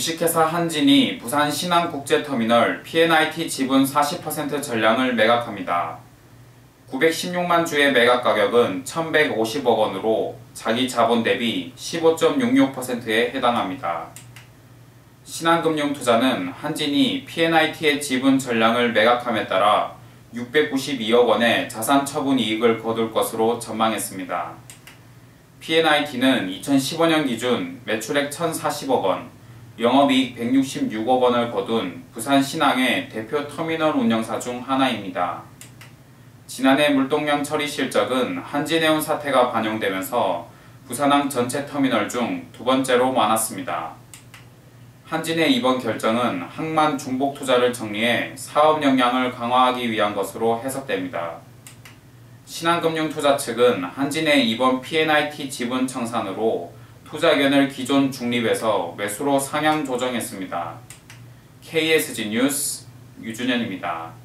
주식회사 한진이 부산 신안국제터미널 P&IT 지분 40% 전량을 매각합니다. 916만 주의 매각 가격은 1,150억 원으로 자기 자본 대비 15.66%에 해당합니다. 신한금융투자는 한진이 P&IT의 지분 전량을 매각함에 따라 692억 원의 자산 처분 이익을 거둘 것으로 전망했습니다. P&IT는 2015년 기준 매출액 1,040억 원, 영업이익 166억 원을 거둔 부산 신항의 대표 터미널 운영사 중 하나입니다. 지난해 물동량 처리 실적은 한진해운 사태가 반영되면서 부산항 전체 터미널 중 두 번째로 많았습니다. 한진의 이번 결정은 항만 중복 투자를 정리해 사업 역량을 강화하기 위한 것으로 해석됩니다. 신한금융투자 측은 한진의 이번 P&IT 지분 청산으로 투자 의견을 기존 중립에서 매수로 상향 조정했습니다. KSG 뉴스 유준현입니다.